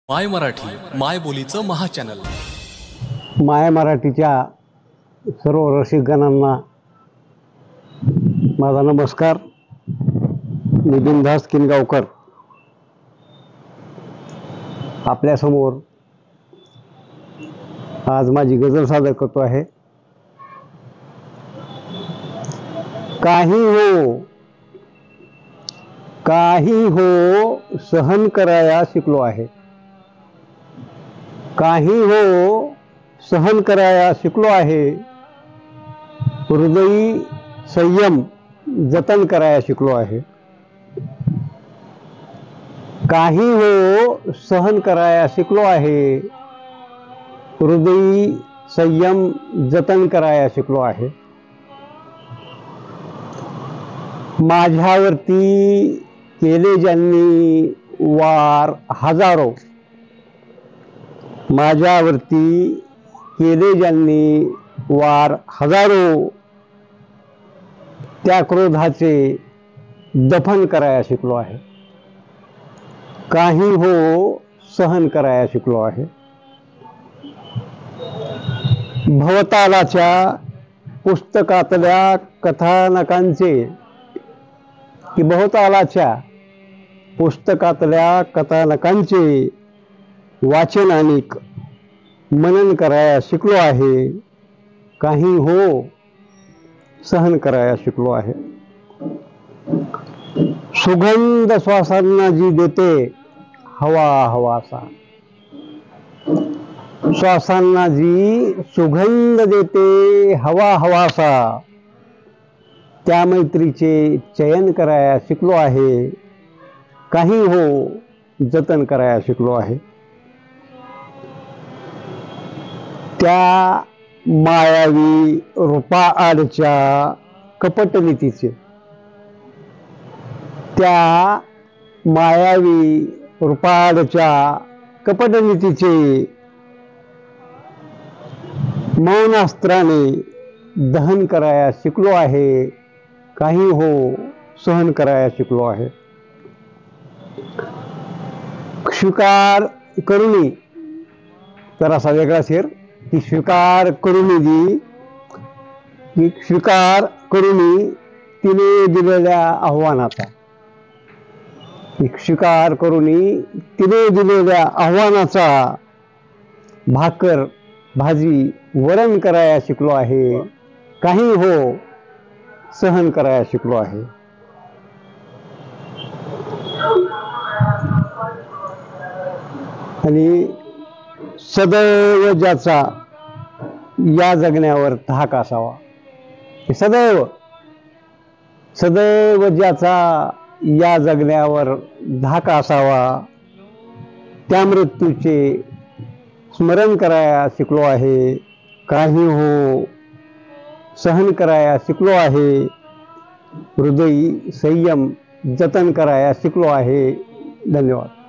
माय मराठी माय बोलीचं महाचॅनल. माय मराठीच्या सर्व रसिकगणांना माझा नमस्कार. मी बिनधास्त किनगावकर आपल्यासमोर आज माझी गझल सादर करतो आहे. काही हो सहन कराया शिकलो आहे. काही हो सहन कराया शिकलो आहे. हृदयी संयम जतन कराया शिकलो आहे. काही हो सहन कराया शिकलो आहे. हृदयी संयम जतन कराया शिकलो आहे. माझ्यावरती केले ज्यांनी वार हजारो, माझ्यावरती केले ज्यांनी वार हजारो, त्या क्रोधाचे दफन कराया शिकलो आहे. काही हो सहन कराया शिकलो आहे. भवतालाच्या पुस्तकातल्या कथानकांचे की भवतालाच्या पुस्तकातल्या कथानकांचे वाचन आणि मनन कराया शिकलो आहे. काही हो सहन कराया शिकलो आहे. सुगंध श्वासांना जी देते हवा हवासा, श्वासांना जी सुगंध देते हवा हवासा, त्या मैत्रीचे चयन कराया शिकलो आहे. काही हो जतन कराया शिकलो आहे. त्या मायावी रूपाआडच्या कपटनीतीचे, त्या मायावी रूपाआडच्या कपटनीतीचे मौनास्त्राने दहन कराया शिकलो आहे. काही हो सहन कराया शिकलो आहे. स्वीकार करुणी, जरासा वेगळा शेर की स्वीकार करुणी जी, की स्वीकार करुणी तिने दिलेल्या आव्हानाचा, स्वीकार करुणी तिने दिलेल्या आव्हानाचा भाकर भाजी वरण कराया शिकलो आहे. काही हो सहन कराया शिकलो आहे. आणि सदैव ज्याचा या जगण्यावर धाक असावा, सदैव सदैव ज्याचा या जगण्यावर धाक असावा, त्या मृत्यूचे स्मरण कराया शिकलो आहे. काही हो सहन कराया शिकलो आहे. हृदयी संयम जतन कराया शिकलो आहे. धन्यवाद.